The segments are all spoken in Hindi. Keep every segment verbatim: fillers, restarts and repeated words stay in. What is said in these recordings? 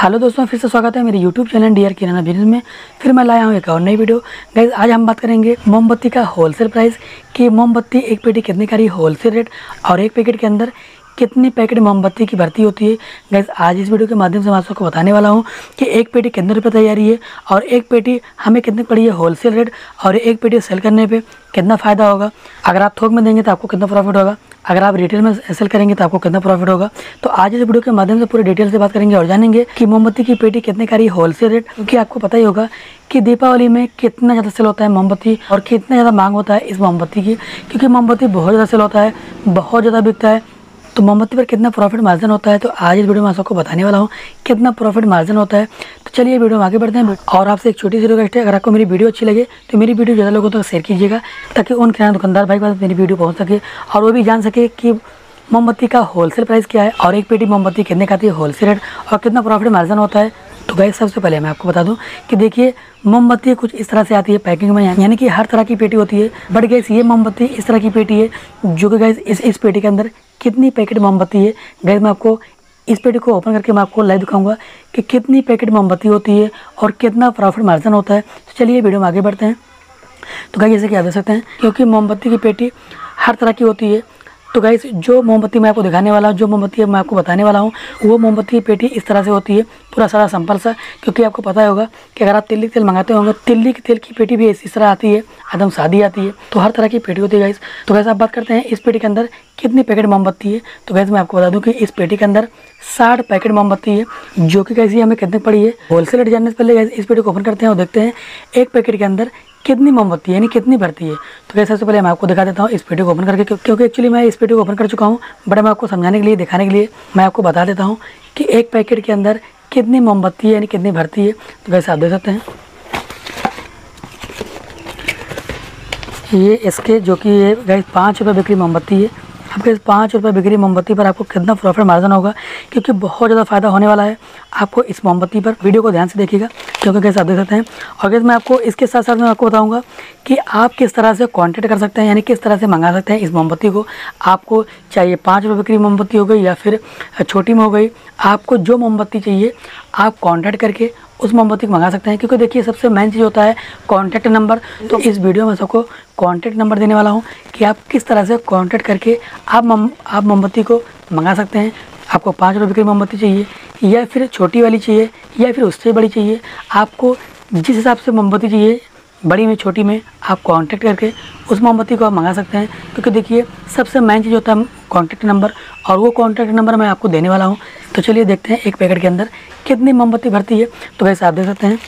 हेलो दोस्तों, फिर से स्वागत है मेरे YouTube channel D R Kirana business में। फिर मैं लाया हूँ एक और नई वीडियो। गाइस आज हम बात करेंगे मोमबत्ती का होलसेल प्राइस कि मोमबत्ती एक पेटी कितने का रही होलसेल रेट और एक पैकेट के अंदर कितनी पैकेट मोमबत्ती की भर्ती होती है। गाइस आज इस वीडियो के माध्यम से मैं आप सबको बताने वाला हूँ कि एक पेटी कितने रुपये तैयारी है और एक पेटी हमें कितनी पड़ी है होलसेल रेट और एक पेटी सेल करने पे कितना फ़ायदा होगा। अगर आप थोक में देंगे तो आपको कितना प्रॉफिट होगा, अगर आप रिटेल में सेल करेंगे तो आपको कितना प्रॉफिट होगा। तो आज इस वीडियो के माध्यम से पूरे डिटेल से बात करेंगे और जानेंगे कि मोमबत्ती की पेटी कितने का रही होलसेल रेट। क्योंकि आपको पता ही होगा कि दीपावली में कितना ज़्यादा सेल होता है मोमबत्ती और कितना ज़्यादा मांग होता है इस मोमबत्ती की, क्योंकि मोमबत्ती बहुत ज़्यादा सेल होता है, बहुत ज़्यादा बिकता है। तो मोमबत्ती पर कितना प्रॉफिट मार्जिन होता है तो आज इस वीडियो में आप सबको बताने वाला हूँ कितना प्रॉफिट मार्जिन होता है। तो चलिए वीडियो में आगे बढ़ते हैं। और आपसे एक छोटी सी रिक्वेस्ट है, अगर आपको मेरी वीडियो अच्छी लगे तो मेरी वीडियो ज़्यादा लोगों तक शेयर कीजिएगा ताकि उन किराना दुकानदार भाई पास मेरी वीडियो पहुँच सके और वो भी जान सके कि मोमबत्ती का होलसेल प्राइस क्या है और एक पेटी मोमबत्ती कितने का आती है होलसेल रेट और कितना प्रॉफिट मार्जिन होता है। तो गाइस सबसे पहले मैं आपको बता दूं कि देखिए मोमबत्ती कुछ इस तरह से आती है पैकिंग में, यानी कि हर तरह की पेटी होती है। बट गाइस ये मोमबत्ती इस तरह की पेटी है जो कि गाइस इस इस पेटी के अंदर कितनी पैकेट मोमबत्ती है। गाइस मैं आपको इस पेटी को ओपन करके मैं आपको लाइव दिखाऊंगा कि कितनी पैकेट मोमबत्ती होती है और कितना प्रॉफिट मार्जिन होता है। तो चलिए वीडियो में आगे बढ़ते हैं। तो गाइस जैसे कि आप देख सकते हैं क्योंकि मोमबत्ती की पेटी हर तरह की होती है। तो गाइस जो मोमबत्ती मैं आपको दिखाने वाला हूँ, जो मोमबत्ती मैं आपको बताने वाला हूँ, वो मोमबत्ती की पेटी इस तरह से होती है, पूरा सारा सिंपल सा। क्योंकि आपको पता ही होगा कि अगर आप तिल्ली तेल मंगाते होंगे, तिल्ली के तेल की पेटी भी इस तरह आती है, एकदम सादी आती है। तो हर तरह की पेटी होती है गाइस। तो गाइस आप बात करते हैं इस पेटी के अंदर कितनी पैकेट मोमबत्ती है। तो गाइस मैं आपको बता दूं कि इस पेटी के अंदर साठ पैकेट मोमबत्ती है, जो कि गाइस ये हमें कितने पड़ी है होलसेल रेट जानने से पहले गाइस इस पेटी को ओपन करते हैं और देखते हैं एक पैकेट के अंदर कितनी मोमबत्ती है, यानी कितनी भरती है। तो गाइस सबसे पहले मैं आपको दिखा देता हूँ इस पेटी को ओपन करके, क्योंकि एक्चुअली मैं इस पेटी को ओपन कर चुका हूँ, बट मैं आपको समझाने के लिए, दिखाने के लिए मैं आपको बता देता हूँ कि एक पैकेट के अंदर कितनी मोमबत्ती है, यानी कितनी भरती है। तो गाइस आप देख सकते हैं ये इसके जो कि ये गाइस पाँच रुपये बिक्री मोमबत्ती है। अब गाइस पाँच रुपये बिक्री मोमबत्ती पर आपको कितना प्रॉफिट मार्जिन होगा, क्योंकि बहुत ज़्यादा फ़ायदा होने वाला है आपको इस मोमबत्ती पर। वीडियो को ध्यान से देखिएगा क्योंकि गाइस आप देख सकते हैं। और गाइस मैं आपको इसके साथ साथ मैं आपको बताऊंगा कि आप किस तरह से कांटेक्ट कर सकते हैं, यानी किस तरह से मंगा सकते हैं इस मोमबत्ती को। आपको चाहिए पाँच रुपये बिक्री मोमबत्ती हो गई या फिर छोटी में हो गई, आपको जो मोमबत्ती चाहिए आप कॉन्टैक्ट करके उस मोमबत्ती को मंगा सकते हैं। क्योंकि देखिए सबसे मेन चीज़ होता है कॉन्टैक्ट नंबर। तो इस वीडियो में सबको कॉन्टैक्ट नंबर देने वाला हूं कि आप किस तरह से कॉन्टैक्ट करके आप मम आप मोमबत्ती को मंगा सकते हैं। आपको पाँच रुपये की मोमबत्ती चाहिए या फिर छोटी वाली चाहिए या फिर उससे बड़ी चाहिए, आपको जिस हिसाब से मोमबत्ती चाहिए, बड़ी में छोटी में, आप कांटेक्ट करके उस मोमबत्ती को आप मंगा सकते हैं। क्योंकि देखिए सबसे मेन चीज़ होता है कांटेक्ट नंबर और वो कांटेक्ट नंबर मैं आपको देने वाला हूं। तो चलिए देखते हैं एक पैकेट के अंदर कितनी मोमबत्ती भरती है। तो वैसे आप देख सकते हैं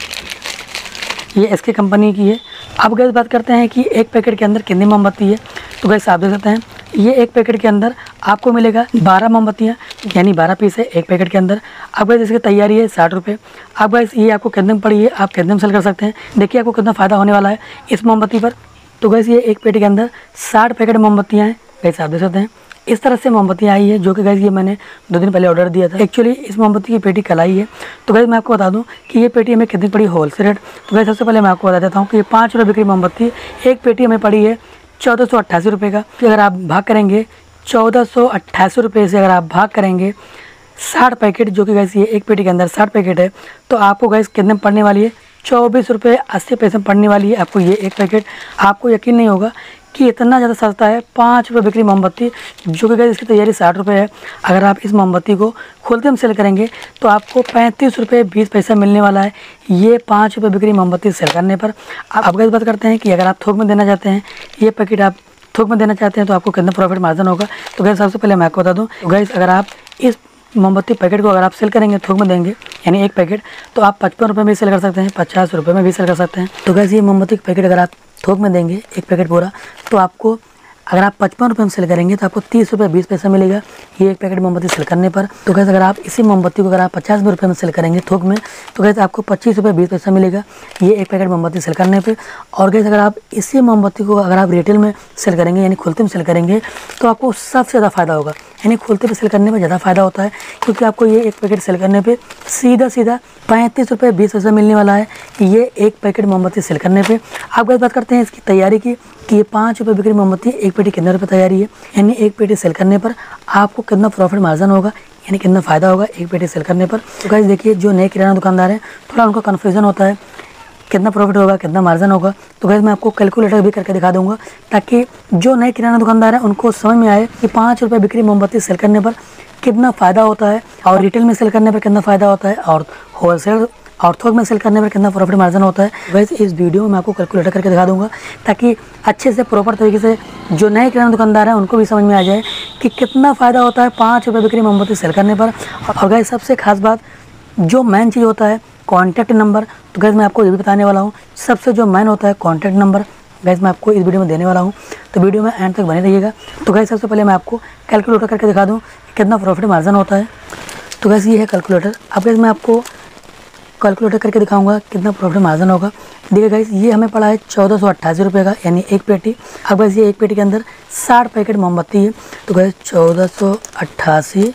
ये एसके कंपनी की है। अब गैस बात करते हैं कि एक पैकेट के अंदर कितनी मोमबत्ती है। तो गैस आप देख सकते हैं ये एक पैकेट के अंदर आपको मिलेगा बारह मोमबत्तियाँ, यानी बारह पीस है एक पैकेट के अंदर। अब गैस इसकी तैयारी है साठ रुपये। अब गैस ये आपको कितने में पड़ी है, आप कितने में सेल कर सकते हैं, देखिए आपको कितना फ़ायदा होने वाला है इस मोमबत्ती पर। तो गैस ये एक पेटी के अंदर साठ पैकेट मोमबत्तियाँ हैं। गैस आप देख सकते हैं इस तरह से मोमबत्तियाँ आई है, जो कि गैस ये मैंने दो दिन पहले ऑर्डर दिया था। एक्चुअली इस मोमबत्ती की पेटी कल आई है। तो गैस मैं आपको बता दूं कि ये पेटी हमें कितनी पड़ी होलसेल रेट। तो गैस सबसे पहले मैं आपको बता देता हूँ कि ये पाँच रुपये बिक्री मोमबत्ती एक पेटी हमें पड़ी है चौदह सौ अट्ठासी रुपये का। कि अगर आप भाग करेंगे चौदह सौ अट्ठासी रुपये से, अगर आप भाग करेंगे साठ पैकेट, जो कि गैस ये एक पेटी के अंदर साठ पैकेट है, तो आपको गैस कितने में पड़ने वाली है, चौबीस रुपये अस्सी पैसे में पड़ने वाली है आपको ये एक पैकेट। आपको यकीन नहीं होगा कि इतना ज़्यादा सस्ता है पाँच रुपये बिक्री मोमबत्ती, जो कि गैस इसकी तैयारी साठ रुपये है। अगर आप इस मोमबत्ती को खोलते में सेल करेंगे तो आपको पैंतीस रुपये बीस पैसा मिलने वाला है ये पाँच रुपये बिक्री मोमबत्ती सेल करने पर। अब गैस बात करते हैं कि अगर आप थोक में देना चाहते हैं, ये पैकेट आप थोक में देना चाहते हैं तो आपको कितना प्रॉफिट मार्जिन होगा। तो गैस सबसे पहले मैं आपको बता दूँ, तो गैस अगर आप इस मोमबत्ती पैकेट को अगर आप सेल करेंगे थोक में देंगे, यानी एक पैकेट, तो आप पचपन रुपये में भी सेल कर सकते हैं, पचास रुपये में भी सेल कर सकते हैं। तो गैस ये मोमबत्ती पैकेट अगर आप थोक में देंगे एक पैकेट पूरा, तो आपको अगर आप पचपन रुपये में सेल करेंगे तो आपको तीस रुपये बीस पैसा मिलेगा ये एक पैकेट मोमबत्ती सेल करने पर। तो गैस अगर आप इसी मोमबत्ती को अगर आप पचास रुपये में सेल करेंगे थोक में, तो गैस आपको पच्चीस रुपये बीस पैसा मिलेगा ये एक पैकेट मोमबत्ती सेल करने पे। और गैस अगर आप इसी मोमबत्ती को अगर आप रिटेल में सेल करेंगे, यानी खुलते में सेल करेंगे, तो आपको सबसे ज़्यादा फ़ायदा होगा। यानी खुलते पे सेल करने में ज़्यादा फ़ायदा होता है, क्योंकि आपको ये एक पैकेट सेल करने पे सीधा सीधा पैंतीस रुपये बीस पैसा मिलने वाला है ये एक पैकेट मोमबत्ती सेल करने पे। आप गैस बात करते हैं इसकी तैयारी की कि ये पाँच रुपये बिक्री मोमबत्ती एक पेटी कितने रुपये तैयारी है, यानी एक पेटी सेल करने पर आपको कितना प्रॉफिट मार्जिन होगा, यानी कितना फ़ायदा होगा एक पेटी सेल करने पर। तो गाइस देखिए, जो नए किराना दुकानदार हैं थोड़ा उनका कन्फ्यूजन होता है कितना प्रॉफिट होगा, कितना मार्जिन होगा। तो गाइस मैं आपको कैलकुलेटर भी करके दिखा दूंगा ताकि जो नए किराना दुकानदार हैं उनको समझ में आए कि पाँच रुपये बिक्री मोमबत्ती सेल करने पर कितना फ़ायदा होता है, और रिटेल में सेल करने पर कितना फ़ायदा होता है, और होलसेल और थोक में सेल करने पर कितना प्रॉफिट मार्जिन होता है। वैसे इस वीडियो में मैं आपको कैलकुलेटर करके दिखा दूंगा ताकि अच्छे से प्रॉपर तरीके से जो नए किराना दुकानदार हैं उनको भी समझ में आ जाए कि कितना फ़ायदा होता है पाँच रुपये बिक्री मोमबत्ती सेल करने पर। और गाइस सबसे खास बात, जो मेन चीज़ होता है कॉन्टैक्ट नंबर, तो गाइस मैं आपको ये भी बताने वाला हूँ। सबसे जो मेन होता है कॉन्टैक्ट नंबर, गाइस मैं आपको इस वीडियो में देने वाला हूँ, तो वीडियो में एंड तक बने रहिएगा। तो गाइस सबसे पहले मैं आपको कैलकुलेटर करके दिखा दूँ कितना प्रॉफिट मार्जिन होता है। तो गाइस ये है कैलकुलेटर। अब गाइस मैं आपको कैलकुलेटर करके दिखाऊंगा कितना प्रॉफिट मार्जिन होगा। देखिए गाइस, ये हमें पड़ा है चौदह सौ अट्ठासी रुपये का, यानी एक पेटी। अब गाइस ये एक पेटी के अंदर साठ पैकेट मोमबत्ती है, तो गाइस चौदह सौ अट्ठासी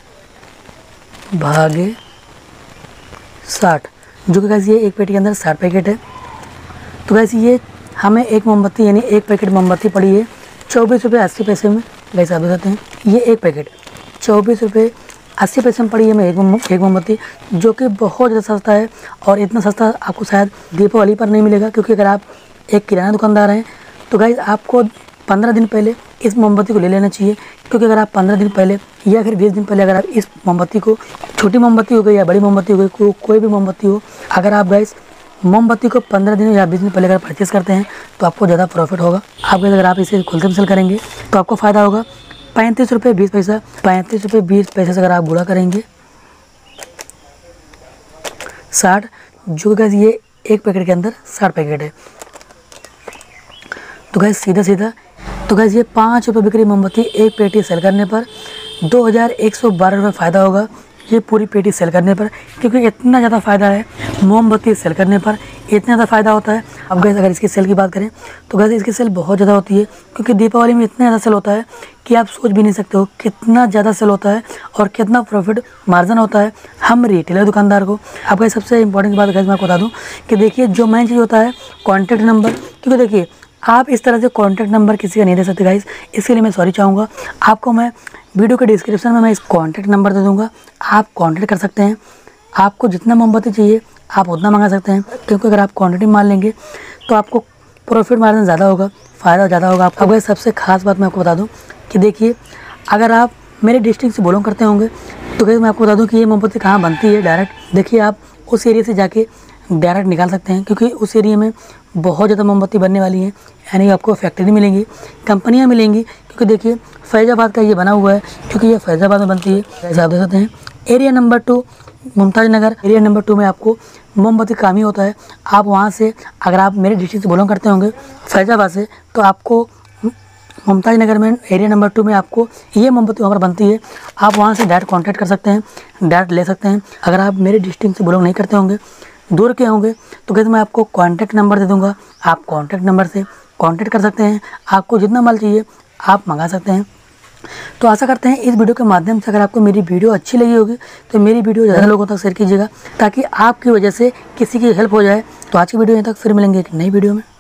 भागे साठ, जो कि गाइस ये एक पेटी के अंदर साठ पैकेट है। तो गाइस ये हमें एक मोमबत्ती यानी एक पैकेट मोमबत्ती पड़ी है चौबीस रुपये अस्सी पैसे में। गाइस आप देख सकते हैं ये एक पैकेट चौबीस रुपये अस्सी पैसे में पड़ी है हमें एक एक मोमबत्ती, जो कि बहुत ज़्यादा सस्ता है। और इतना सस्ता आपको शायद दीपावली पर नहीं मिलेगा, क्योंकि अगर आप एक किराना दुकानदार हैं तो गाइस आपको पंद्रह दिन पहले इस मोमबत्ती को ले लेना चाहिए। क्योंकि अगर आप पंद्रह दिन पहले या फिर बीस दिन पहले अगर आप इस मोमबत्ती को, छोटी मोमबत्ती हो गई या बड़ी मोमबत्ती हो गई, को, कोई भी मोमबत्ती हो, अगर आप गाइस मोमबत्ती को पंद्रह दिन या बीस दिन पहले अगर परचेस करते हैं तो आपको ज़्यादा प्रॉफिट होगा। आप अगर आप इसे खुलते सेल करेंगे तो आपको फ़ायदा होगा पैंतीस रुपये बीस पैसा। पैंतीस रुपये बीस पैसे से अगर आप गुणा करेंगे साठ, जो गाइस ये एक पैकेट के अंदर साठ पैकेट है, तो गाइस सीधा सीधा तो गाइस ये पाँच रुपये बिक्री मोमबत्ती एक पेटी सेल करने पर दो हज़ार एक सौ बारह रुपये फ़ायदा होगा ये पूरी पेटी सेल करने पर। क्योंकि इतना ज़्यादा फ़ायदा है मोमबत्ती सेल करने पर, इतना ज़्यादा फ़ायदा होता है। अब गाइस अगर इसकी सेल की बात करें तो गाइस इसकी सेल बहुत ज़्यादा होती है, क्योंकि दीपावली में इतना ज़्यादा सेल होता है कि आप सोच भी नहीं सकते हो कितना ज़्यादा सेल होता है और कितना प्रॉफिट मार्जिन होता है हम रिटेलर दुकानदार को। अब गाइस सबसे इंपॉर्टेंट बात गाइस मैं आपको बता दूँ कि देखिए, जो मेन चीज़ होता है कॉन्टैक्ट नंबर। क्योंकि देखिए, आप इस तरह से कॉन्टैक्ट नंबर किसी का नहीं दे सकते गाइस, इसके लिए मैं सॉरी चाहूँगा। आपको मैं वीडियो के डिस्क्रिप्शन में मैं इस कॉन्टैक्ट नंबर दे दूँगा, आप कॉन्टैक्ट कर सकते हैं। आपको जितना मोमबत्ती चाहिए आप उतना मंगा सकते हैं, क्योंकि अगर आप क्वांटिटी मान लेंगे तो आपको प्रॉफिट मार्जिन ज़्यादा होगा, फ़ायदा ज़्यादा होगा आपको। अब सबसे खास बात मैं आपको बता दूँ कि देखिए, अगर आप मेरे डिस्ट्रिक्ट से बिलोंग करते होंगे तो गाइस मैं आपको बता दूँ कि ये मोमबत्ती कहाँ बनती है डायरेक्ट। देखिए, आप उस एरिया से जाके डायरेक्ट निकाल सकते हैं, क्योंकि उस एरिया में बहुत ज़्यादा मोमबत्ती बनने वाली है, यानी आपको फैक्ट्री मिलेंगी, कंपनियां मिलेंगी। क्योंकि देखिए, फैज़ाबाद का ये बना हुआ है, क्योंकि ये फैज़ाबाद में बनती है। जैसे आप देख सकते हैं area number two Mumtaz Nagar, area number two में आपको मोमबत्ती काम ही होता है। आप वहाँ से, अगर आप मेरे डिस्ट्रिक्ट से बिलोंग करते होंगे फैज़ाबाद से, तो आपको मुमताज़ नगर में एरिया नंबर टू में आपको ये मोमबत्ती वहाँ पर बनती है। आप वहाँ से डायरेक्ट कॉन्टैक्ट कर सकते हैं, डायरेक्ट ले सकते हैं। अगर आप मेरे डिस्ट्रिक्ट से बिलोंग नहीं करते होंगे, दूर के होंगे, तो गाइस मैं आपको कॉन्टैक्ट नंबर दे दूंगा, आप कॉन्टैक्ट नंबर से कॉन्टैक्ट कर सकते हैं। आपको जितना माल चाहिए आप मंगा सकते हैं। तो आशा करते हैं इस वीडियो के माध्यम से अगर आपको मेरी वीडियो अच्छी लगी होगी तो मेरी वीडियो ज़्यादा लोगों तक शेयर कीजिएगा, ताकि आपकी वजह से किसी की हेल्प हो जाए। तो आज की वीडियो यहाँ तक, फिर मिलेंगे एक नई वीडियो में।